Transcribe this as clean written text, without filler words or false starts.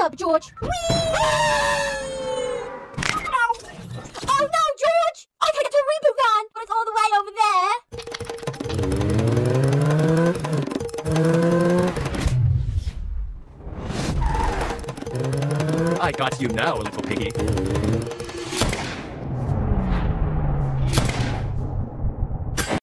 up, George. Whee! Ow! Oh no, George! I can't get to a reboot van, but it's all the way over I got you now, little piggy.